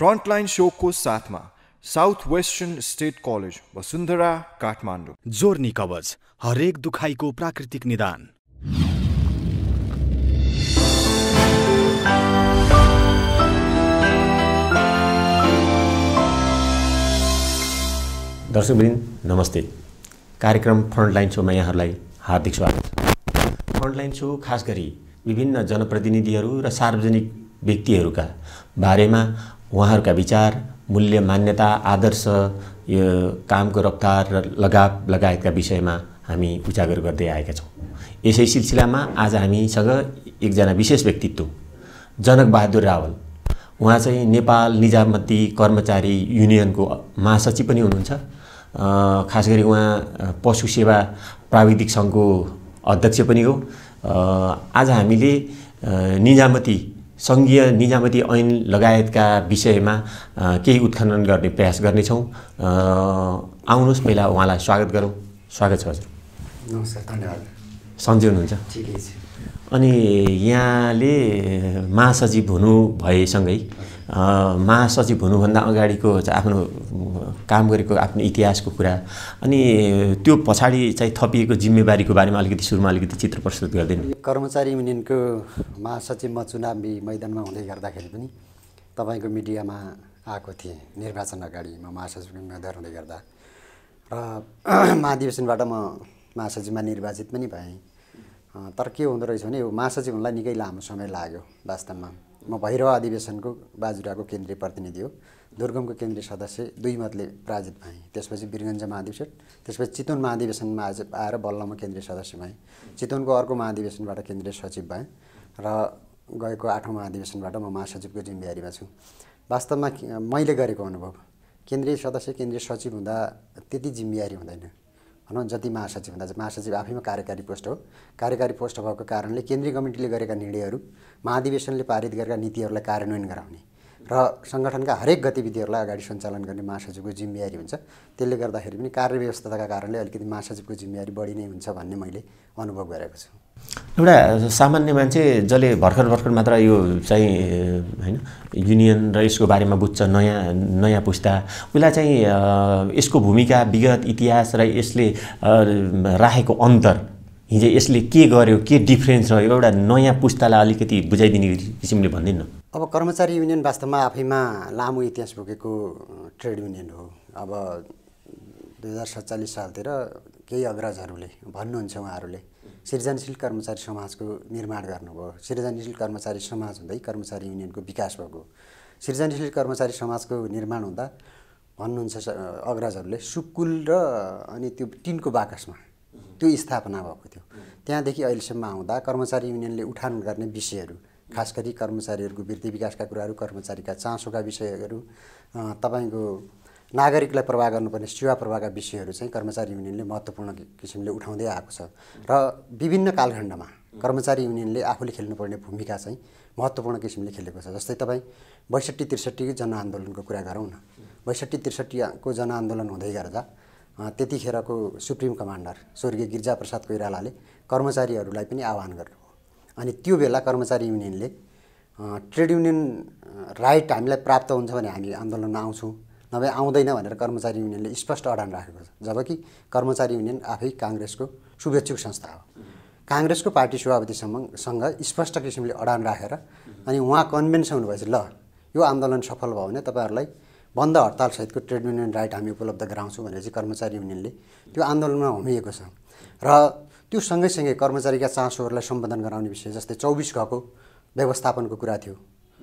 Frontline शोको साथमा south western state college Vasundhara Kathmandu. Journey कवच, हरेक दुखाइको प्राकृतिक निदान। दर्शकवृन्द नमस्ते। कार्यक्रम फ्रन्टलाइन शोमा यहाँहरूलाई हार्दिक स्वागत छ। फ्रन्टलाइन शो खास गरी विभिन्न जनप्रतिनिधिहरू र सार्वजनिक व्यक्तिहरूका बारेमा उहाँहरूका विचार, मूल्य, मान्यता, आदर्श, यो कामको रफ्तार र लगायतका विषयमा हामी उजागर गर्दै आएका छौँ। यसै सिलसिलामा आज हामीसँग एकजना विशेष व्यक्तित्व जनक बहादुर रावल, उहाँ चाहिँ नेपाल निजामती कर्मचारी युनियनको महासचिव पनि हुनुहुन्छ। खास गरी उहाँ पशु सेवा प्राविधिक सङ्घको अध्यक्ष पनि हो। आज हामीले सङ्घीय निजामती ऐन लगायतका विषयमा केही उत्खनन गर्ने प्रयास गर्नेछौँ। आउनुहोस् पहिला उहाँलाई स्वागत गरौँ। स्वागत छ हजुर। नमस्कार, धन्यवाद। सन्चै हुनुहुन्छ? ठिकै छ। अनि यहाँले महासचिव हुनु भएसँगै महासचिव हुनुभन्दा अगाडिको आफ्नो काम गरेको आफ्नो इतिहासको कुरा अनि त्यो पछाडि चाहिँ थपिएको जिम्मेवारीको बारेमा अलिकति सुरुमा अलिकति चित्र प्रस्तुत गरिदिनु। कर्मचारी युनियनको महासचिव म चुनावी मैदानमा हुँदै गर्दाखेरि पनि तपाईँको मिडियामा आएको थिएँ। निर्वाचन अगाडि म महासचिवको उम्मेदवार हुँदै गर्दा र महाधिवेशनबाट म महासचिवमा निर्वाचित पनि भएँ। तर के हुँदो रहेछ भने यो महासचिव हुनलाई निकै लामो समय लाग्यो। वास्तवमा म भैरव अधिवेशनको बाजुराको केन्द्रीय प्रतिनिधि हो। दुर्गमको केन्द्रीय सदस्य 2 मतले पराजित भएँ। त्यसपछि वीरगञ्ज महाधिवेशन, त्यसपछि चितवन महाधिवेशनमा आएर बल्ल म केन्द्रीय सदस्य भएँ। चितवनको अर्को महाधिवेशनबाट केन्द्रीय सचिव भएँ र गएको 8औं महाधिवेशनबाट म महासचिवको जिम्मेवारीमा छु। वास्तवमा मैले गरेको अनुभव, केन्द्रीय सदस्य केन्द्रीय सचिव हुँदा त्यति जिम्मेवारी हुँदैन भनौँ जति महासचिव हुँदा। महासचिव आफैमा कार्यकारी पोस्ट हो। कार्यकारी पोस्ट भएको कारणले केन्द्रीय कमिटीले गरेका निर्णयहरू, महाधिवेशनले पारित गरेका नीतिहरूलाई कार्यान्वयन गराउने र सङ्गठनका हरेक गतिविधिहरूलाई अगाडि सञ्चालन गर्ने महासचिवको जिम्मेवारी हुन्छ। त्यसले गर्दाखेरि पनि कार्यव्यवस्थाका कारणले अलिकति महासचिवको जिम्मेवारी बढी नै हुन्छ भन्ने मैले अनुभव गरेको छु। एउटा सामान्य मान्छे जसले भर्खर मात्र यो चाहिँ हैन युनियन र यसको बारेमा बुझ्छ, नयाँ पुस्ता, उसलाई चाहिँ यसको भूमिका, विगत इतिहास र यसले राखेको अन्तर, हिजो यसले के गर्यो, के डिफ्रेन्स रह्यो, एउटा नयाँ पुस्तालाई अलिकति बुझाइदिने किसिमले भनिदिनु। अब कर्मचारी युनियन वास्तवमा आफैमा लामो इतिहास बोकेको ट्रेड युनियन हो। अब 2047 सालतिर केही अग्रजहरूले भन्नुहुन्छ, उहाँहरूले सृजनशील कर्मचारी समाजको निर्माण गर्नुभयो। सृजनशील कर्मचारी समाज हुँदै कर्मचारी युनियनको विकास भएको। सृजनशील कर्मचारी समाजको निर्माण हुँदा भन्नुहुन्छ अग्रजहरूले सुकुल र अनि त्यो टिनको बाकसमा त्यो स्थापना भएको थियो। त्यहाँदेखि अहिलेसम्म आउँदा कर्मचारी युनियनले उठान गर्ने विषयहरू, खास गरी कर्मचारीहरूको वृद्धि विकासका कुराहरू, कर्मचारीका चासोका विषयहरू, तपाईँको नागरिकलाई प्रवाह गर्नुपर्ने सेवा प्रवाहका विषयहरू चाहिँ कर्मचारी युनियनले महत्त्वपूर्ण किसिमले उठाउँदै आएको छ। र विभिन्न कालखण्डमा कर्मचारी युनियनले आफूले खेल्नुपर्ने भूमिका चाहिँ महत्त्वपूर्ण किसिमले खेलेको छ। जस्तै तपाईँ 62-63 जनआन्दोलनको कुरा गरौँ न। 62-63 को जनआन्दोलन हुँदै गर्दा त्यतिखेरको सुप्रिम कमान्डर स्वर्गीय गिरिजाप्रसाद कोइरालाले कर्मचारीहरूलाई पनि आह्वान गर्नुभयो। अनि त्यो बेला कर्मचारी युनियनले ट्रेड युनियन राइट हामीलाई प्राप्त हुन्छ भने हामी आन्दोलनमा आउँछौँ, नभए आउँदैन भनेर कर्मचारी युनियनले स्पष्ट अडान राखेको छ। जबकि कर्मचारी युनियन आफै काङ्ग्रेसको शुभेच्छुक संस्था हो। काङ्ग्रेसको पार्टी सभापतिसँग स्पष्ट किसिमले अडान राखेर अनि उहाँ कन्भिन्स हुनुभएछ, ल यो आन्दोलन सफल भयो भने तपाईँहरूलाई बन्द हडतालसहितको ट्रेड युनियन राइट हामी उपलब्ध गराउँछौँ भनेर चाहिँ कर्मचारी युनियनले त्यो आन्दोलनमा होमिएको छ। र त्यो सँगैसँगै कर्मचारीका चासोहरूलाई सम्बोधन गराउने विषय, जस्तै 24 घको व्यवस्थापनको कुरा थियो,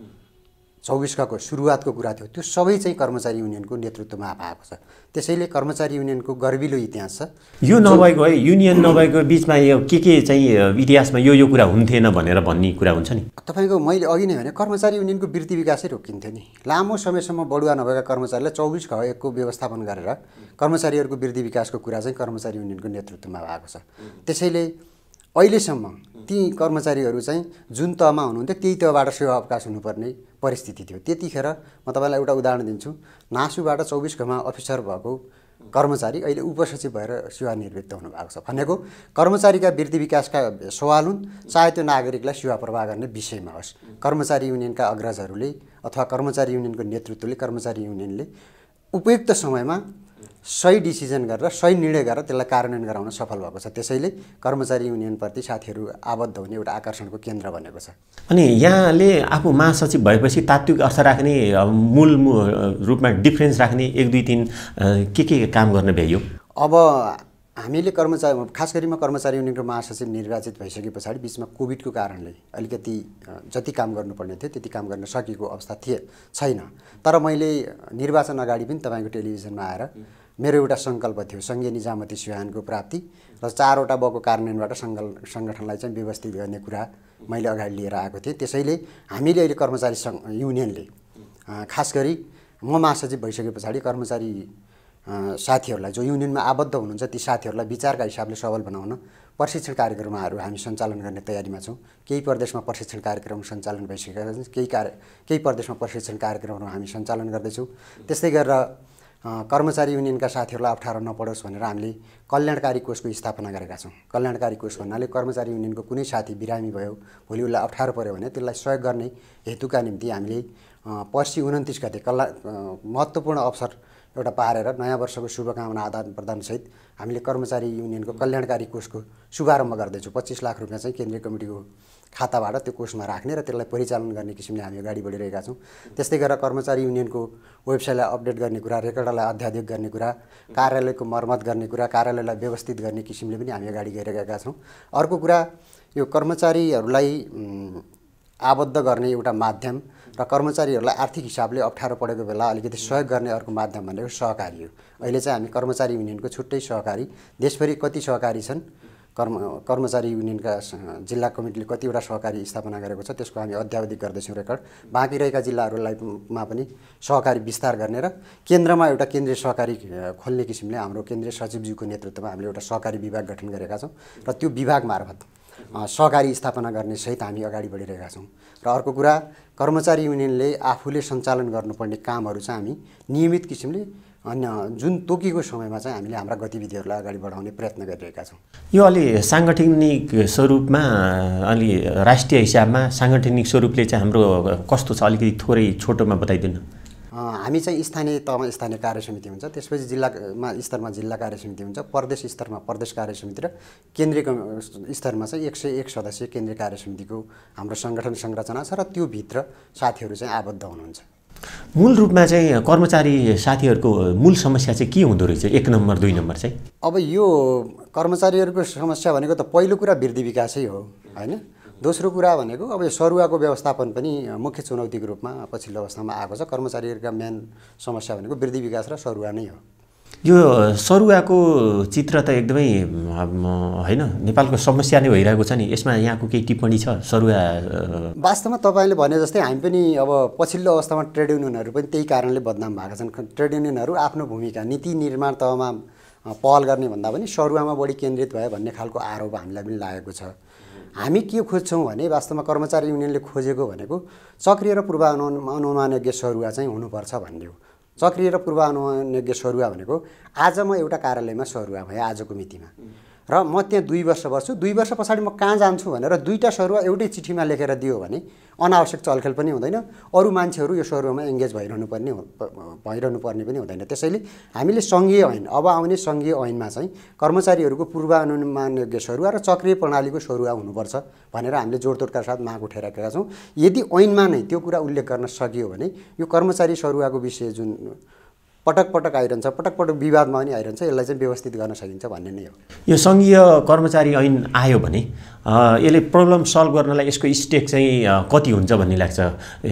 24 घको सुरुवातको कुरा थियो, त्यो सबै चाहिँ कर्मचारी युनियनको नेतृत्वमा भएको छ। त्यसैले कर्मचारी युनियनको गर्विलो इतिहास छ। यो नभएको है, युनियन नभएको बिचमा यो के चाहिँ इतिहासमा यो कुरा हुन्थेन भनेर भन्ने कुरा हुन्छ नि। तपाईँको मैले अघि नै भने कर्मचारी युनियनको वृद्धि विकासै रोकिन्थ्यो नि। लामो समयसम्म बढुवा नभएका कर्मचारीलाई 24 घको व्यवस्थापन गरेर कर्मचारीहरूको वृद्धि विकासको कुरा चाहिँ कर्मचारी युनियनको नेतृत्वमा भएको छ। त्यसैले अहिलेसम्म ती कर्मचारीहरू चाहिँ जुन तहमा हुनुहुन्थ्यो त्यही तहबाट सेवा अवकाश हुनुपर्ने परिस्थिति थियो। त्यतिखेर म तपाईँलाई एउटा उदाहरण दिन्छु। नासुबाट 24 घमा अफिसर भएको कर्मचारी अहिले उपसचिव भएर सेवानिवृत्त हुनुभएको छ भनेको कर्मचारीका वृद्धि विकासका सवाल हुन्, चाहे त्यो नागरिकलाई सेवा प्रवाह गर्ने विषयमा होस्। कर्मचारी युनियनका अग्रजहरूले अथवा कर्मचारी युनियनको नेतृत्वले कर्मचारी युनियनले उपयुक्त समयमा सही डिसिजन गरेर सही निर्णय गरेर त्यसलाई कार्यान्वयन गराउन सफल भएको छ। त्यसैले कर्मचारी युनियनप्रति साथीहरू आबद्ध हुने एउटा आकर्षणको केन्द्र बनेको छ। अनि यहाँले आफू महासचिव भएपछि तात्विक अर्थ राख्ने मूल रूपमा डिफरेन्स राख्ने 1 2 3 के काम गर्न भ्याइयो? अब हामीले खास गरी म कर्मचारी युनियनको महासचिव निर्वाचित भइसके पछाडि बिचमा कोभिडको कारणले अलिकति जति काम गर्नुपर्ने थियो त्यति काम गर्न सकेको अवस्था छैन। तर मैले निर्वाचन अगाडि पनि तपाईँको टेलिभिजनमा आएर मेरो एउटा सङ्कल्प थियो सङ्घीय निजामती सेवानको प्राप्ति र 4वटा बको कार्यान्वयनबाट सङ्गठनलाई चाहिँ व्यवस्थित गर्ने कुरा मैले अगाडि लिएर आएको थिएँ। त्यसैले हामीले अहिले कर्मचारी युनियनले खास गरी म महासचिव भइसके पछाडि कर्मचारी साथीहरूलाई जो युनियनमा आबद्ध हुनुहुन्छ ती साथीहरूलाई विचारका हिसाबले सबल बनाउन प्रशिक्षण कार्यक्रमहरू हामी सञ्चालन गर्ने तयारीमा छौँ। केही प्रदेशमा प्रशिक्षण कार्यक्रम सञ्चालन भइसकेका छन्, केही प्रदेशमा प्रशिक्षण कार्यक्रमहरू हामी सञ्चालन गर्दैछौँ। त्यस्तै गरेर कर्मचारी युनियनका साथीहरूलाई अप्ठ्यारो नपरोस् भनेर हामीले कल्याणकारी कोषको स्थापना गरेका छौँ। कल्याणकारी कोष भन्नाले कर्मचारी युनियनको कुनै साथी बिरामी भयो, भोलि उसलाई अप्ठ्यारो पर्यो भने त्यसलाई सहयोग गर्ने हेतुका निम्ति हामीले पर्सि 29 गते महत्त्वपूर्ण अवसर एउटा पारेर नयाँ वर्षको शुभकामना आदान प्रदानसहित हामीले कर्मचारी युनियनको कल्याणकारी कोषको शुभारम्भ गर्दैछौँ। 25 लाख रुपियाँ चाहिँ केन्द्रीय कमिटीको खाताबाट त्यो कोषमा राख्ने र त्यसलाई परिचालन गर्ने किसिमले हामी अगाडि बढिरहेका छौँ। त्यस्तै गरेर कर्मचारी युनियनको वेबसाइटलाई अपडेट गर्ने कुरा, रेकर्डलाई अध्यादेश गर्ने कुरा, कार्यालयको मर्मत गर्ने कुरा, कार्यालयलाई व्यवस्थित गर्ने किसिमले पनि हामी अगाडि गइरहेका छौँ। अर्को कुरा यो कर्मचारीहरूलाई आबद्ध गर्ने एउटा माध्यम र कर्मचारीहरूलाई आर्थिक हिसाबले अप्ठ्यारो परेको बेला अलिकति सहयोग गर्ने अर्को माध्यम भनेको सहकारी हो। अहिले चाहिँ हामी कर्मचारी युनियनको छुट्टै सहकारी, देशभरि कति सहकारी छन्, कर्मचारी युनियनका जिल्ला कमिटीले कतिवटा सहकारी स्थापना गरेको छ त्यसको हामी अध्यावधिक गर्दैछौँ रेकर्ड। बाँकी रहेका जिल्लाहरूमा पनि सहकारी विस्तार गर्ने र केन्द्रमा एउटा केन्द्रीय सहकारी खोल्ने किसिमले हाम्रो केन्द्रीय सचिवज्यूको नेतृत्वमा हामीले एउटा सहकारी विभाग गठन गरेका छौँ र त्यो विभाग मार्फत सहकारी स्थापना गर्ने सहित हामी अगाडि बढिरहेका छौँ। र अर्को कुरा कर्मचारी युनियनले आफूले सञ्चालन गर्नुपर्ने कामहरू चाहिँ हामी नियमित किसिमले अन्य जुन तोकेको समयमा चाहिँ हामीले हाम्रा गतिविधिहरूलाई अगाडि बढाउने प्रयत्न गरिरहेका छौँ। यो अलि साङ्गठनिक स्वरूपमा अलि राष्ट्रिय हिसाबमा साङ्गठनिक स्वरूपले चाहिँ हाम्रो कस्तो छ अलिकति थोरै छोटोमा बताइदिनु। हामी चाहिँ स्थानीय तहमा स्थानीय कार्य समिति हुन्छ, त्यसपछि जिल्लामा स्तरमा जिल्ला कार्य समिति हुन्छ, प्रदेश स्तरमा प्रदेश कार्य समिति र केन्द्रीय स्तरमा चाहिँ 101 सदस्यीय केन्द्रीय कार्य समितिको हाम्रो सङ्गठन संरचना छ र त्यो भित्र साथीहरू चाहिँ आबद्ध हुनुहुन्छ। मूल रूपमा चाहिँ कर्मचारी साथीहरूको मूल समस्या चाहिँ के हुँदो रहेछ 1 नम्बर 2 नम्बर चाहिँ? अब यो कर्मचारीहरूको समस्या भनेको त पहिलो कुरा वृद्धि विकासै हो हैन। दोस्रो कुरा भनेको अब यो सरुवाको व्यवस्थापन पनि मुख्य चुनौतीको रूपमा पछिल्लो अवस्थामा आएको छ। कर्मचारीहरूका मेन समस्या भनेको वृद्धि विकास र सरुवा नै हो। यो सरुवाको चित्र त एकदमै हैन नेपालको समस्या नै भइरहेको छ नि, यसमा यहाँको केही टिप्पणी छ? सरुवा वास्तवमा तपाईँले भने जस्तै हामी पनि अब पछिल्लो अवस्थामा ट्रेड युनियनहरू पनि त्यही कारणले बदनाम भएका छन्। ट्रेड युनियनहरू आफ्नो भूमिका नीति निर्माण तहमा पहल गर्ने भन्दा पनि सरुवामा बढी केन्द्रित भयो भन्ने खालको आरोप हामीलाई पनि लागेको छ। हामी के खोज्छौँ भने वास्तवमा कर्मचारी युनियनले खोजेको भनेको सक्रिय र पूर्वानुमानज्ञ सरुवा चाहिँ हुनुपर्छ भन्ने हो। सक्रिय र पूर्वानुमानज्ञ सरुवा भनेको आज म एउटा कार्यालयमा सरुवा भएँ आजको मितिमा र म त्यहाँ 2 वर्ष बस्छु, 2 वर्ष पछाडि म कहाँ जान्छु भनेर 2टा सरुवा एउटै चिठीमा लेखेर दियो भने अनावश्यक चलखेल पनि हुँदैन, अरू मान्छेहरू यो सरुवामा एङ्गेज भइरहनु पर्ने पनि हुँदैन। त्यसैले हामीले सङ्घीय ऐन अब आउने सङ्घीय ऐनमा चाहिँ कर्मचारीहरूको पूर्वानुमानज्ञ सरुवा र चक्रीय प्रणालीको सरुवा हुनुपर्छ भनेर हामीले जोडतोडका साथ माग उठाइरहेका छौँ। यदि ऐनमा नै त्यो कुरा उल्लेख गर्न सकियो भने यो कर्मचारी सरुवाको विषय जुन पटक पटक आइरहन्छ, पटक पटक विवादमा पनि आइरहन्छ, यसलाई चाहिँ व्यवस्थित गर्न सकिन्छ भन्ने नै हो। यो सङ्घीय कर्मचारी ऐन आयो भने यसले प्रब्लम सल्भ गर्नलाई यसको स्टेक चाहिँ कति हुन्छ भन्ने लाग्छ?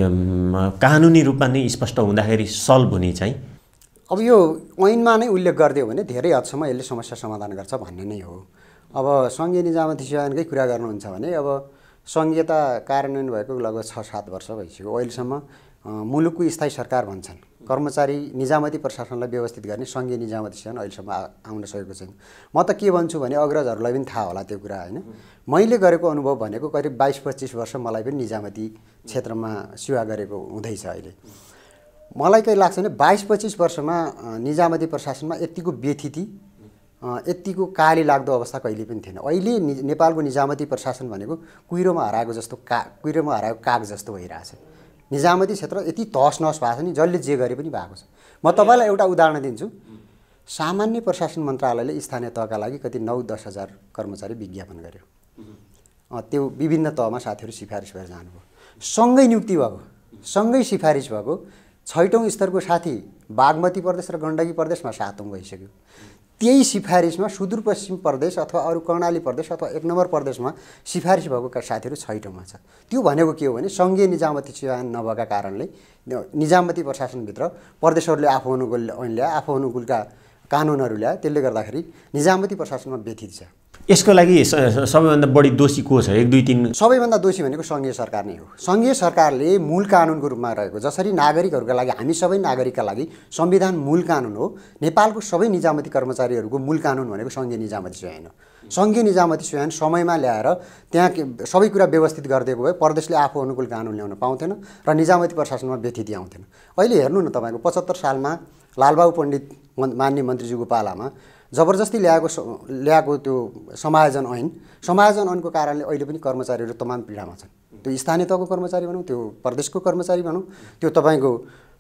कानुनी रूपमा नै स्पष्ट हुँदाखेरि सल्भ हुने चाहिँ अब यो ऐनमा नै उल्लेख गरिदियो भने धेरै हदसम्म यसले समस्या समाधान गर्छ भन्ने नै हो। अब सङ्घीय निजामती सेवाकै कुरा गर्नुहुन्छ भने अब सङ्घीयता कार्यान्वयन भएको लगभग 6-7 वर्ष भइसक्यो। अहिलेसम्म मुलुकको स्थायी सरकार भन्छन् कर्मचारी निजामती प्रशासनलाई व्यवस्थित गर्ने सङ्घीय निजामती सेवा अहिलेसम्म आउन सकेको छैन। म त के भन्छु भने अग्रजहरूलाई पनि थाहा होला त्यो कुरा हैन। मैले गरेको अनुभव भनेको करिब 22-25 वर्ष मलाई पनि निजामती क्षेत्रमा सेवा गरेको हुँदैछ अहिले। मलाई के लाग्छ भने 22-25 वर्षमा निजामती प्रशासनमा यतिको व्यथिति यतिको काली लाग्दो अवस्था कहिले पनि थिएन। अहिले नेपालको निजामती प्रशासन भनेको कुहिरोमा हराएको काग जस्तो भइरहेछ। निजामती क्षेत्र यति तहस-नहस भएको छ नि, जसले जे गरे पनि भएको छ। म तपाईँलाई एउटा उदाहरण दिन्छु। सामान्य प्रशासन मन्त्रालयले स्थानीय तहका लागि कति 9-10 हजार कर्मचारी विज्ञापन गर्यो। त्यो विभिन्न तहमा साथीहरू सिफारिस भएर जानुभयो। सँगै नियुक्ति भएको, सँगै सिफारिस भएको 6औं स्तरको साथी बागमती प्रदेश र गण्डकी प्रदेशमा 7औं भइसक्यो। त्यही सिफारिसमा सुदूरपश्चिम प्रदेश अथवा अरू कर्णाली प्रदेश अथवा 1 नम्बर प्रदेशमा सिफारिस भएको साथीहरू 6औंमा छ। त्यो भनेको के हो भने सङ्घीय निजामती सेवा नभएका कारणले निजामती प्रशासनभित्र प्रदेशहरूले आफू अनुकूल ऐन ल्याए, आफू अनुकूलका कानुनहरू ल्याए, त्यसले गर्दाखेरि निजामती प्रशासनमा व्यथित छ। यसको लागि सबैभन्दा बढी दोषी को छ? 1, 2, 3 सबैभन्दा दोषी भनेको सङ्घीय सरकार नै हो। सङ्घीय सरकारले मूल कानुनको रूपमा रहेको, जसरी नागरिकहरूका लागि, हामी सबै नागरिकका लागि संविधान मूल कानुन हो, नेपालको सबै निजामती कर्मचारीहरूको मूल कानुन भनेको सङ्घीय निजामती सेवा ऐन हो। सङ्घीय निजामती सेवा ऐन समयमा ल्याएर त्यहाँ सबै कुरा व्यवस्थित गरिदिएको भए प्रदेशले आफू अनुकूल कानुन ल्याउन पाउँथेन र निजामती प्रशासनमा व्यथिति आउँथेन। अहिले हेर्नु न, तपाईँको 75 सालमा लालबाबु पण्डित मान्य मन्त्रीज्यूको पालामा जबरजस्ती ल्याएको त्यो समायोजन ऐनको कारणले अहिले पनि कर्मचारीहरू तमाम पीडामा छन्। त्यो स्थानीय तहको कर्मचारी भनौँ, त्यो प्रदेशको कर्मचारी भनौँ, त्यो तपाईँको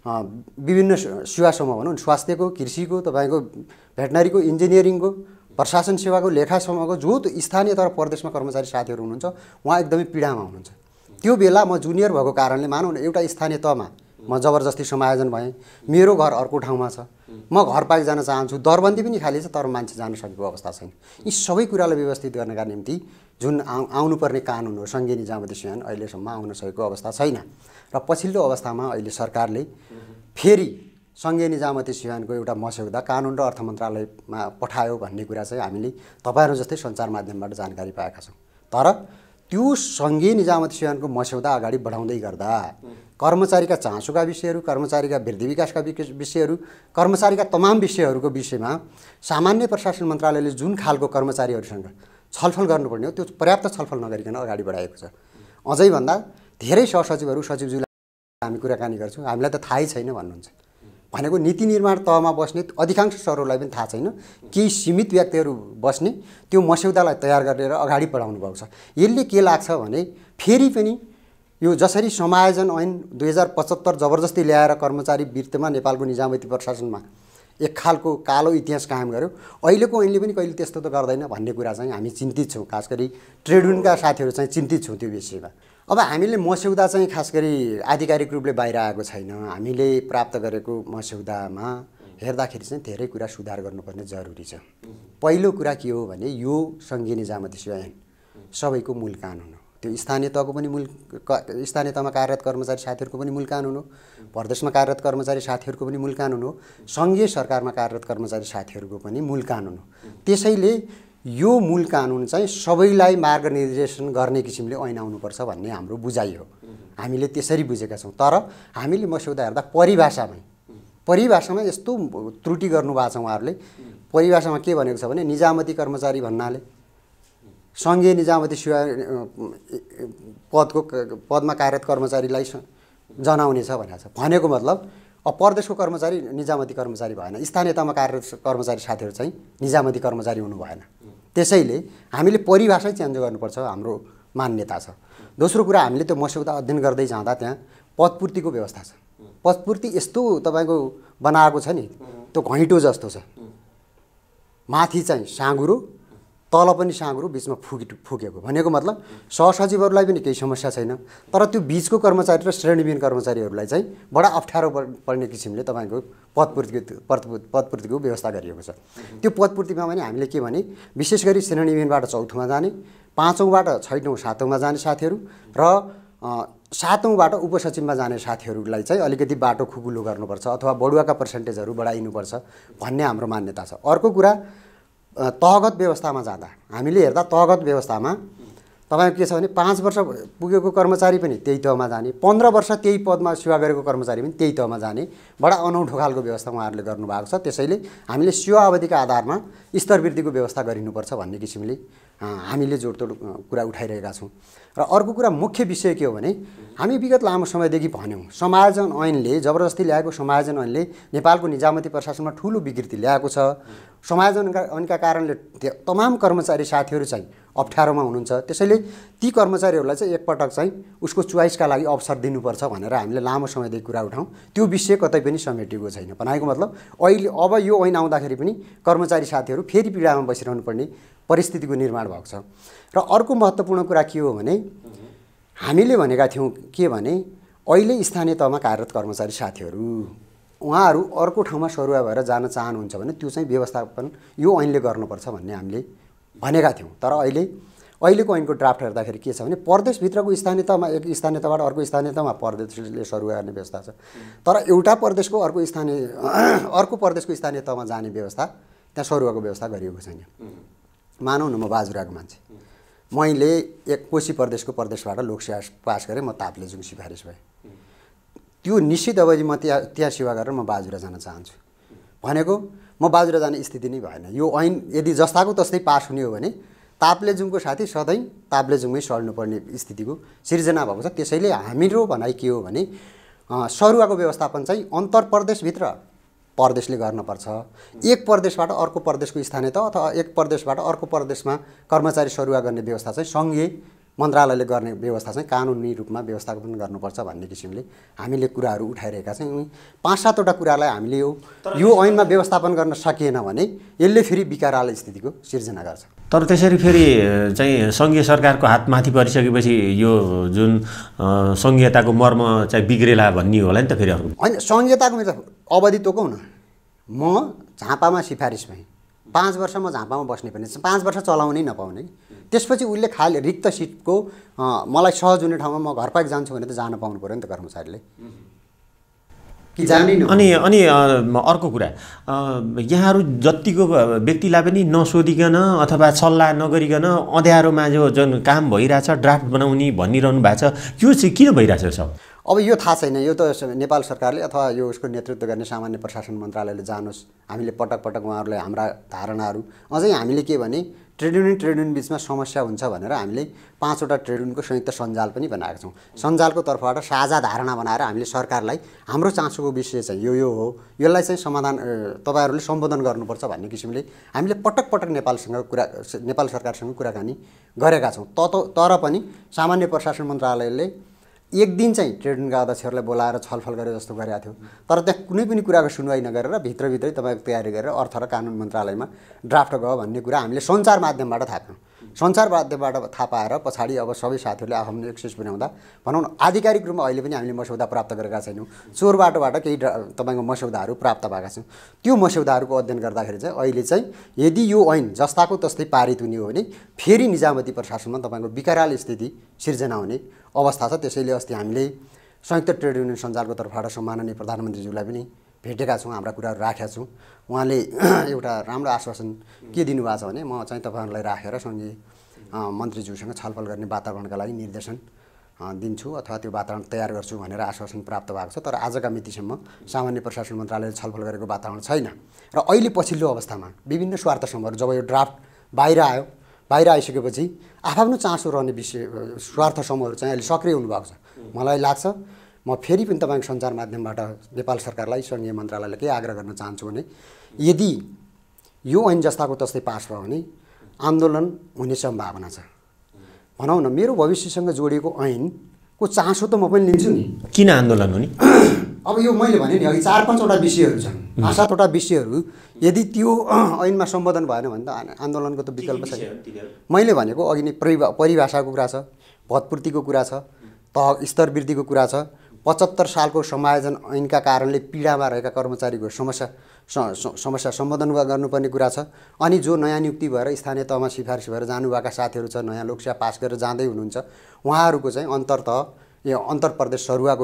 विभिन्न सेवा समूह भनौँ, स्वास्थ्यको, कृषिको, तपाईँको भेटनरीको, इन्जिनियरिङको, प्रशासन सेवाको, लेखा समूहको, जो स्थानीय तह प्रदेशमा कर्मचारी साथीहरू हुनुहुन्छ उहाँ एकदमै पीडामा हुनुहुन्छ। त्यो बेला म जुनियर भएको कारणले मानौँ न, एउटा स्थानीय तहमा म जबरजस्ती समायोजन भएँ, मेरो घर अर्को ठाउँमा छ, म घर पाइक जान चाहन्छु, दरबन्दी पनि खाली छ तर मान्छे जान सकेको अवस्था छैन। यी सबै कुरालाई व्यवस्थित गर्नका निम्ति जुन आउनुपर्ने कानुन हो सङ्घीय निजामती सेवा ऐन अहिलेसम्म आउन सकेको अवस्था छैन। र पछिल्लो अवस्थामा अहिले सरकारले फेरि सङ्घीय निजामती सेवा ऐनको एउटा मस्यौदा कानुन र अर्थ मन्त्रालयमा पठायो भन्ने कुरा चाहिँ हामीले तपाईँहरू जस्तै सञ्चार माध्यमबाट जानकारी पाएका छौँ। तर त्यो सङ्घीय निजामती सेवा ऐनको मस्यौदा अगाडि बढाउँदै गर्दा कर्मचारीका चासोका विषयहरू, कर्मचारीका वृद्धि विकासका विषयहरू, कर्मचारीका तमाम विषयहरूको विषयमा सामान्य प्रशासन मन्त्रालयले जुन खालको कर्मचारीहरूसँग छलफल गर्नुपर्ने हो त्यो पर्याप्त छलफल नगरिकन अगाडि बढाएको छ। अझै भन्दा धेरै सहसचिवहरू, सचिवज्यूलाई हामी कुराकानी गर्छौँ, हामीलाई त थाहै छैन भन्नुहुन्छ। भनेको नीति निर्माण तहमा बस्ने अधिकांश सरहरूलाई पनि थाहा छैन, केही सीमित व्यक्तिहरू बस्ने त्यो मस्यौदालाई तयार गरेर अगाडि बढाउनु भएको छ। यसले के लाग्छ भने फेरि पनि यो जसरी समायोजन ऐन 2075 जबरजस्ती ल्याएर कर्मचारी वृत्तिमा नेपालको निजामती प्रशासनमा एक खालको कालो इतिहास कायम गर्यो, अहिलेको ऐनले पनि कहिले त्यस्तो त गर्दैन भन्ने कुरा चाहिँ हामी चिन्तित छौँ। खास गरी ट्रेड युनियनका साथीहरू चाहिँ चिन्तित छौँ त्यो विषयमा। अब हामीले मस्यौदा चाहिँ खास गरी आधिकारिक रूपले बाहिर आएको छैन। हामीले प्राप्त गरेको मस्यौदामा हेर्दाखेरि चाहिँ धेरै कुरा सुधार गर्नुपर्ने जरुरी छ। पहिलो कुरा के हो भने यो सङ्घीय निजामती सेवा ऐन सबैको मूल कानुन हो। त्यो स्थानीय तहको पनि स्थानीय तहमा कार्यरत कर्मचारी साथीहरूको पनि मूल कानुन हो, प्रदेशमा कार्यरत कर्मचारी साथीहरूको पनि मूल कानुन हो, सङ्घीय सरकारमा कार्यरत कर्मचारी साथीहरूको पनि मूल कानुन हो। त्यसैले यो मूल कानुन चाहिँ सबैलाई मार्गनिर्देशन गर्ने किसिमले ऐन आउनुपर्छ भन्ने हाम्रो बुझाइ हो। हामीले त्यसरी बुझेका छौँ। तर हामीले मस्यौदा हेर्दा परिभाषामा यस्तो त्रुटि गर्नुभएको छ उहाँहरूले। परिभाषामा के भनेको छ भने निजामती कर्मचारी भन्नाले सङ्घीय निजामती सेवा पदमा कार्यरत कर्मचारीलाई जनाउने छ भनेको छ। भनेको मतलब अब प्रदेशको कर्मचारी निजामती कर्मचारी भएन, स्थानीय तहमा कार्यरत कर्मचारी साथीहरू चाहिँ निजामती कर्मचारी हुनु भएन। त्यसैले हामीले परिभाषा चेन्ज गर्नुपर्छ, हाम्रो मान्यता छ। दोस्रो कुरा, हामीले त्यो मस्यौदा अध्ययन गर्दै जाँदा त्यहाँ पदपूर्तिको व्यवस्था छ। पदपूर्ति यस्तो तपाईँको बनाएको छ नि, त्यो घैँटो जस्तो छ। माथि चाहिँ साँगुरो, तल पनि साँगुरो, बिचमा फुकेको। भनेको मतलब सहसचिवहरूलाई पनि केही समस्या छैन, तर त्यो बिचको कर्मचारी र श्रेणीविहीन कर्मचारीहरूलाई चाहिँ बडा अप्ठ्यारो पर्ने किसिमले तपाईँको पदपूर्तिको व्यवस्था गरिएको छ। त्यो पदपूर्तिमा पनि हामीले के भने विशेष गरी श्रेणीविहीनबाट चौथोमा जाने, 5औँबाट 6औँ 7औँमा जाने साथीहरू र 7औँबाट उपसचिवमा जाने साथीहरूलाई चाहिँ अलिकति बाटो खुकुलो गर्नुपर्छ अथवा बढुवाका पर्सेन्टेजहरू बढाइनुपर्छ भन्ने हाम्रो मान्यता छ। अर्को कुरा, तहगत व्यवस्थामा जाँदा हामीले हेर्दा तहगत व्यवस्थामा तपाईँको के छ भने 5 वर्ष पुगेको कर्मचारी पनि त्यही तहमा जाने, 15 वर्ष त्यही पदमा सेवा गरेको कर्मचारी पनि त्यही तहमा जाने, बडा अनौठो खालको व्यवस्था उहाँहरूले गर्नुभएको छ। त्यसैले हामीले सेवा अवधिका आधारमा स्तरवृद्धिको व्यवस्था गरिनुपर्छ भन्ने किसिमले हामीले जोडतोड कुरा उठाइरहेका छौँ। र अर्को कुरा मुख्य विषय के हो भने हामी विगत लामो समयदेखि भन्यौँ समायोजन ऐनले जबरजस्ती ल्याएको समायोजन ऐनले नेपालको निजामती प्रशासनमा ठुलो विकृति ल्याएको छ। समायोजन ऐनका कारणले तमाम कर्मचारी साथीहरू चाहिँ अप्ठ्यारोमा हुनुहुन्छ। त्यसैले ती कर्मचारीहरूलाई चाहिँ एकपटक चाहिँ उसको चोइसका लागि अवसर दिनुपर्छ भनेर हामीले लामो समयदेखि कुरा उठाउँ। त्यो विषय कतै पनि समेटिएको छैन। भनेको मतलब अहिले अब यो ऐन आउँदाखेरि पनि कर्मचारी साथीहरू फेरि पीडामा बसिरहनु पर्ने परिस्थितिको निर्माण भएको छ। र अर्को महत्त्वपूर्ण कुरा के हो भने हामीले भनेका थियौँ के भने अहिले स्थानीय तहमा कार्यरत कर्मचारी साथीहरू उहाँहरू अर्को ठाउँमा सरुवा भएर जान चाहनुहुन्छ भने त्यो चाहिँ व्यवस्थापन यो ऐनले गर्नुपर्छ भन्ने हामीले भनेका थियौँ। तर अहिलेको ऐनको ड्राफ्ट हेर्दाखेरि के छ भने प्रदेशभित्रको स्थानीय तहमा एक स्थानीय तहबाट अर्को स्थानीय तहमा प्रदेशले सरुवा गर्ने व्यवस्था छ। तर एउटा प्रदेशको अर्को प्रदेशको स्थानीय तहमा जाने व्यवस्था त्यहाँ सरुवाको व्यवस्था गरिएको छैन। मानौँ न म बाजुराको मान्छे, मैले एक कोशी प्रदेशको प्रदेशबाट लोकसेवा पास गरेँ, म ताप्लेजुङ सिफारिस भएँ। त्यो निश्चित अवधि म त्यहाँ सेवा गरेर म बाजुरा जान चाहन्छु भनेको म बाजुरा जाने स्थिति नै भएन। यो ऐन यदि जस्ताको तस्तै पास हुने हो भने ताप्लेजुङको साथी सधैँ ताप्लेजुङमै सर्नुपर्ने स्थितिको सिर्जना भएको छ। त्यसैले हाम्रो भनाइ के हो भने सरुवाको व्यवस्थापन चाहिँ अन्तर प्रदेशभित्र प्रदेशले गर्नुपर्छ। एक प्रदेशबाट अर्को प्रदेशको स्थानीय तह अथवा एक प्रदेशबाट अर्को प्रदेशमा कर्मचारी सरुवा गर्ने व्यवस्था चाहिँ सङ्घीय मन्त्रालयले गर्ने व्यवस्था चाहिँ कानुनी रूपमा व्यवस्थापन गर्नुपर्छ भन्ने किसिमले हामीले कुराहरू उठाइरहेका छौँ। 5-7वटा कुरालाई हामीले यो ऐनमा व्यवस्थापन गर्न सकिएन भने यसले फेरि विकराल स्थितिको सिर्जना गर्छ। तर त्यसरी फेरि चाहिँ सङ्घीय सरकारको हात माथि परिसकेपछि यो जुन सङ्घीयताको मर्म चाहिँ बिग्रेला भन्ने होला नि त फेरि अर्को होइन। सङ्घीयताको मेरो अवधि तोकौँ न, म झापामा सिफारिस भएँ, 5 वर्ष म झापामा बस्ने पनि 5 वर्ष चलाउनै नपाउने। त्यसपछि उसले खाली रिक्त सिटको मलाई सहज हुने ठाउँमा म घर पाइक जान्छु भने त जान पाउनु पऱ्यो नि त कर्मचारीले कि जानिन। अनि अर्को कुरा यहाँहरू जतिको व्यक्तिलाई पनि नसोधिकन अथवा सल्लाह नगरिकन अँध्यारोमा जो जुन काम भइरहेछ ड्राफ्ट बनाउने भनिरहनु भएको छ, यो चाहिँ किन भइरहेछ सब? अब यो थाहा छैन। यो त नेपाल सरकारले अथवा यो उसको नेतृत्व गर्ने सामान्य प्रशासन मन्त्रालयले जानोस्। हामीले पटक पटक उहाँहरूलाई हाम्रा धारणाहरू अझै हामीले के भने ट्रेड युनियन बिचमा समस्या हुन्छ भनेर हामीले 5वटा ट्रेड युनियनको संयुक्त सञ्जाल पनि बनाएका छौँ। सञ्जालको तर्फबाट साझा धारणा बनाएर हामीले सरकारलाई हाम्रो चासोको विषय चाहिँ यो हो, यसलाई चाहिँ समाधान तपाईँहरूले सम्बोधन गर्नुपर्छ भन्ने किसिमले हामीले पटक पटक नेपाल सरकारसँग कुराकानी गरेका छौँ। तर पनि सामान्य प्रशासन मन्त्रालयले एक दिन चाहिँ ट्रेड युनियनका अध्यक्षहरूलाई बोलाएर छलफल गरे जस्तो गरेका थियो। तर त्यहाँ कुनै पनि कुराको सुनवाई नगरेर भित्रभित्रै तपाईँको तयारी गरेर अर्थ र कानुन मन्त्रालयमा ड्राफ्ट गयो भन्ने कुरा हामीले सञ्चार माध्यमबाट थाहा पायौँ। सञ्चार माध्यमबाट थाहा पाएर पछाडि अब सबै साथीहरूले आफ्नो एक्सेस बनाउँदा भनौँ न आधिकारिक रूपमा अहिले पनि हामीले मस्यौदा प्राप्त गरेका छैनौँ। चोर बाटोबाट केही तपाईँको मस्यौदाहरू प्राप्त भएका छौँ। त्यो मस्यौदाहरूको अध्ययन गर्दाखेरि चाहिँ अहिले चाहिँ यदि यो ऐन जस्ताको तस्तै पारित हुने हो भने फेरि निजामती प्रशासनमा तपाईँको विकराल स्थिति सिर्जना हुने अवस्था छ। त्यसैले अस्ति हामीले संयुक्त ट्रेड युनियन सञ्जालको तर्फबाट सम्माननीय प्रधानमन्त्रीज्यूलाई पनि भेटेका छौँ, हाम्रा कुराहरू राखेका छौँ। उहाँले एउटा राम्रो आश्वासन के दिनुभएको छ भने म चाहिँ तपाईँहरूलाई राखेर सङ्घीय मन्त्रीज्यूसँग छलफल गर्ने वातावरणका लागि निर्देशन दिन्छु अथवा त्यो वातावरण तयार गर्छु भनेर आश्वासन प्राप्त भएको छ। तर आजका मितिसम्म सामान्य प्रशासन मन्त्रालयले छलफल गरेको वातावरण छैन। र अहिले पछिल्लो अवस्थामा विभिन्न स्वार्थ समूहहरू जब यो ड्राफ्ट बाहिर आइसकेपछि आफ्नो चासो रहने विषय स्वार्थ समूहहरू चाहिँ अहिले सक्रिय हुनुभएको छ। मलाई लाग्छ म फेरि पनि तपाईँको सञ्चार माध्यमबाट नेपाल सरकारलाई सङ्घीय मन्त्रालयले के आग्रह गर्न चाहन्छु भने यदि यो ऐन जस्ताको तस्तै पास भयो भने आन्दोलन हुने सम्भावना छ। भनौँ न मेरो भविष्यसँग जोडिएको ऐनको चासो त म पनि लिन्छु नि। किन आन्दोलन हुने? अब यो मैले भने नि अघि 4-5वटा विषयहरू छन्, 5-7वटा विषयहरू यदि त्यो ऐनमा सम्बोधन भएन भने त आन्दोलनको त विकल्प छैन। मैले भनेको अघि नै परिभाषाको कुरा छ, भत्पूर्तिको कुरा छ, तह स्तर वृद्धिको कुरा छ, 75 सालको समायोजन ऐनका कारणले पीडामा रहेका कर्मचारीको समस्या सम्बोधन गर्नुपर्ने कुरा छ। अनि जो नयाँ नियुक्ति भएर स्थानीय तहमा सिफारिस भएर जानुभएका साथीहरू छ, नयाँ लोकसेवा पास गरेर जाँदै हुनुहुन्छ, उहाँहरूको चाहिँ अन्तर प्रदेश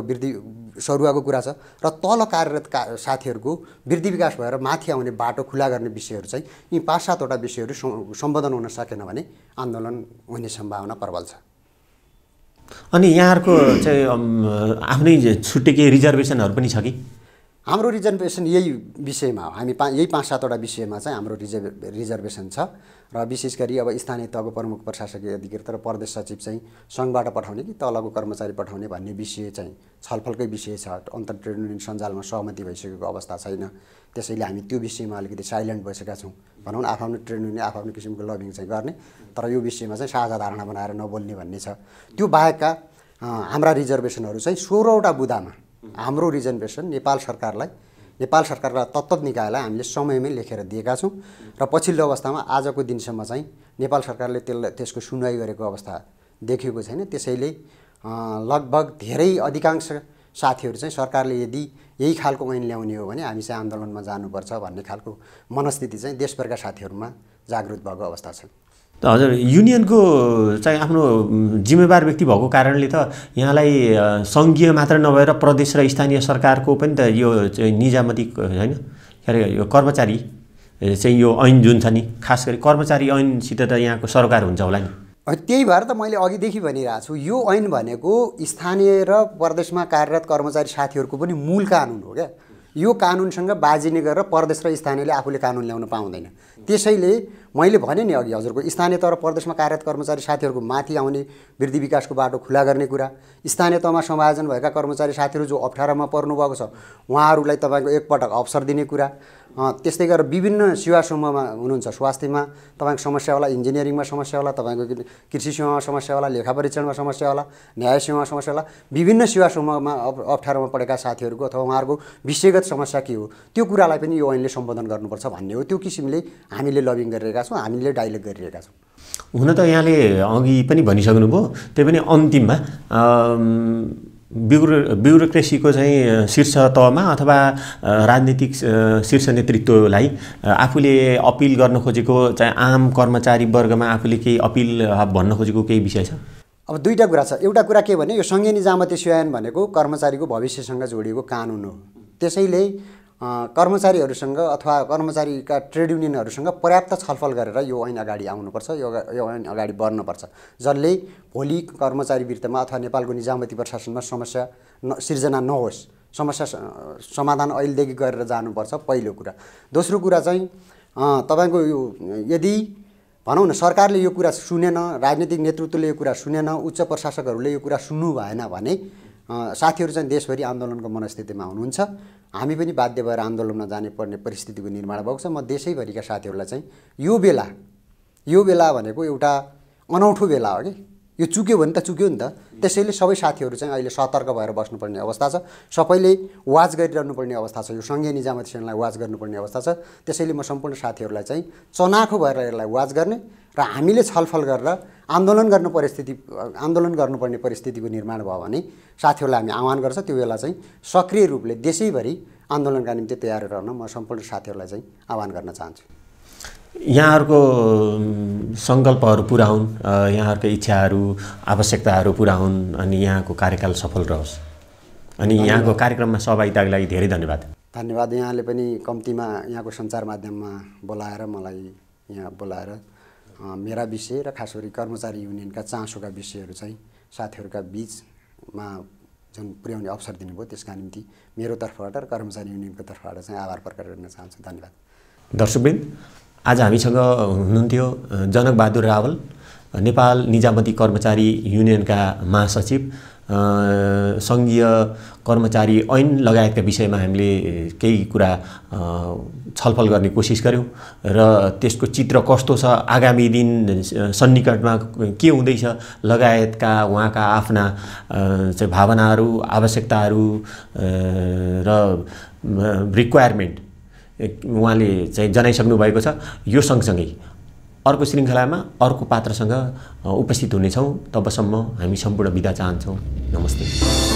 सरुवाको कुरा छ। र तल कार्यरत साथीहरूको वृद्धि विकास भएर माथि आउने बाटो खुला गर्ने विषयहरू चाहिँ यी 5-7वटा विषयहरू सम्बोधन हुन सकेन भने आन्दोलन हुने सम्भावना प्रबल छ। अनि यहाँहरूको चाहिँ आफ्नै छुट्टै केही रिजर्भेसनहरू पनि छ कि? हाम्रो रिजर्भेसन यही विषयमा हो। हामी यही 5-7वटा विषयमा चाहिँ हाम्रो रिजर्भेसन छ र विशेष गरी अब स्थानीय तहको प्रमुख प्रशासकीय अधिकृत र प्रदेश सचिव चाहिँ सङ्घबाट पठाउने कि तलको कर्मचारी पठाउने भन्ने विषय चाहिँ छलफलकै विषय छ। अन्तर ट्रेड युनियन सञ्जालमा सहमति भइसकेको अवस्था छैन। त्यसैले हामी त्यो विषयमा अलिकति साइलेन्ट बसेका छौँ। भनौँ न आफ्नो ट्रेड युनियन आफ्नो किसिमको लबिङ चाहिँ गर्ने, तर यो विषयमा चाहिँ साझा धारणा बनाएर नबोल्ने भन्ने छ। त्यो बाहेकका हाम्रा रिजर्भेसनहरू चाहिँ 16वटा बुँदामा हाम्रो रिजर्भेसन नेपाल सरकारलाई तत्त्व निकायलाई हामीले समयमै लेखेर दिएका छौँ र पछिल्लो अवस्थामा आजको दिनसम्म चाहिँ नेपाल सरकारले त्यसको सुनवाई गरेको अवस्था देखिएको छैन। त्यसैले लगभग धेरै अधिकांश साथीहरू चाहिँ सरकारले यदि यही खालको ऐन ल्याउने हो भने हामी चाहिँ आन्दोलनमा जानुपर्छ भन्ने खालको मनस्थिति चाहिँ देशभरका साथीहरूमा जागृत भएको अवस्था छ। त हजुर, युनियनको चाहिँ आफ्नो जिम्मेवार व्यक्ति भएको कारणले त यहाँलाई सङ्घीय मात्र नभएर प्रदेश र स्थानीय सरकारको पनि त यो निजामती होइन के अरे यो कर्मचारी चाहिँ यो ऐन जुन छ नि, खास गरी कर्मचारी ऐनसित त यहाँको सरकार हुन्छ होला नि। त्यही भएर त मैले अघिदेखि भनिरहेको छु, यो ऐन भनेको स्थानीय र प्रदेशमा कार्यरत कर्मचारी साथीहरूको पनि मूल कानुन हो क्या। यो कानुनसँग बाजिने गरेर प्रदेश र स्थानीयले आफूले कानुन ल्याउन पाउँदैन। त्यसैले मैले भने नि अघि हजुरको स्थानीय तह र प्रदेशमा कार्यरत कर्मचारी साथीहरूको माथि आउने वृद्धि विकासको बाटो खुला गर्ने कुरा, स्थानीय तहमा समायोजन भएका कर्मचारी साथीहरू जो अप्ठ्यारोमा पर्नुभएको छ उहाँहरूलाई तपाईँको एकपटक अवसर दिने कुरा, त्यस्तै गरेर विभिन्न सेवा समूहमा हुनुहुन्छ, स्वास्थ्यमा तपाईँको समस्या होला, इन्जिनियरिङमा समस्या होला, तपाईँको कृषि सेवामा समस्या होला, लेखा परीक्षणमा समस्या होला, न्याय सेवामा समस्या होला, विभिन्न सेवा समूहमा अप्ठ्यारोमा परेका साथीहरूको अथवा उहाँहरूको विषयगत समस्या के हो त्यो कुरालाई पनि यो ऐनले सम्बोधन गर्नुपर्छ भन्ने हो। त्यो किसिमले हामीले लबिङ गरिरहेका छौँ, हामीले डाइलग गरिरहेका छौँ। हुन त यहाँले अघि पनि भनिसक्नुभयो, त्यही पनि अन्तिममा ब्युरोक्रेसीको चाहिँ शीर्ष तहमा अथवा राजनीतिक शीर्ष नेतृत्वलाई आफूले अपिल गर्न खोजेको चाहिँ आम कर्मचारी वर्गमा आफूले केही अपिल भन्न खोजेको केही विषय छ? अब दुईवटा कुरा छ। एउटा कुरा के भने यो सङ्घीय निजामती सेवा ऐन भनेको कर्मचारीको भविष्यसँग जोडिएको कानुन हो। त्यसैले कर्मचारीहरूसँग अथवा कर्मचारीका ट्रेड युनियनहरूसँग पर्याप्त छलफल गरेर यो ऐन अगाडि आउनुपर्छ, यो ऐन अगाडि बढ्नुपर्छ, जसले भोलि कर्मचारी वृत्तमा अथवा नेपालको निजामती प्रशासनमा समस्या सिर्जना नहोस्, समस्या समाधान अहिलेदेखि गरेर जानुपर्छ पहिलो कुरा। दोस्रो कुरा चाहिँ तपाईँको यो यदि भनौँ न सरकारले यो कुरा सुनेन, राजनीतिक नेतृत्वले यो कुरा सुनेन, उच्च प्रशासकहरूले यो कुरा सुन्नु भएन भने साथीहरू चाहिँ देशभरि आन्दोलनको मनस्थितिमा हुनुहुन्छ। हामी पनि बाध्य भएर आन्दोलनमा जाने पर्ने परिस्थितिको निर्माण भएको छ। म देशैभरिका साथीहरूलाई चाहिँ यो बेला भनेको एउटा अनौठो बेला हो कि, यो चुक्यो भने त चुक्यो नि त। त्यसैले सबै साथीहरू चाहिँ अहिले सतर्क भएर बस्नुपर्ने अवस्था छ, सबैले वाच गरिरहनुपर्ने अवस्था छ, यो सङ्घीय निजामती सेवालाई वाच गर्नुपर्ने अवस्था छ। त्यसैले म सम्पूर्ण साथीहरूलाई चाहिँ चनाखो भएर यसलाई वाच गर्ने र हामीले छलफल गरेर आन्दोलन गर्नुपर्ने परिस्थितिको निर्माण भयो भने साथीहरूलाई हामी आह्वान गर्छ। त्यो बेला चाहिँ सक्रिय रूपले देशैभरि आन्दोलनका निम्ति तयार रहन म सम्पूर्ण साथीहरूलाई चाहिँ आह्वान गर्न चाहन्छु। यहाँहरूको सङ्कल्पहरू पुरा हुन्, यहाँहरूको इच्छाहरू आवश्यकताहरू पुरा हुन् अनि यहाँको कार्यकाल सफल रहोस्। अनि यहाँको कार्यक्रममा सहभागिताको लागि धेरै धन्यवाद। यहाँले पनि कम्तीमा यहाँको सञ्चार माध्यममा बोलाएर मलाई यहाँ बोलाएर मेरा विषय र खास गरी कर्मचारी युनियनका चासोका विषयहरू चाहिँ साथीहरूका बिचमा जुन पुर्याउने अवसर दिनुभयो त्यसका निम्ति मेरो तर्फबाट र कर्मचारी युनियनको तर्फबाट चाहिँ आभार प्रकट गर्न चाहन्छु। धन्यवाद। दर्शकवृन्द, आज हामीसँग हुनुहुन्थ्यो जनक बहादुर रावल, नेपाल निजामती कर्मचारी युनियनका महासचिव। सङ्घीय कर्मचारी ऐन लगायतका विषयमा हामीले केही कुरा छलफल गर्ने कोसिस गऱ्यौँ र त्यसको चित्र कस्तो छ, आगामी दिन सन्निकटमा के हुँदैछ लगायतका उहाँका आफ्ना चाहिँ भावनाहरू, आवश्यकताहरू र रिक्वायरमेन्ट उहाँले चाहिँ जनाइसक्नु भएको छ। यो सँगसँगै अर्को श्रृङ्खलामा अर्को पात्रसँग उपस्थित हुनेछौँ। तबसम्म हामी सम्पूर्ण बिदा चाहन्छौँ। नमस्ते।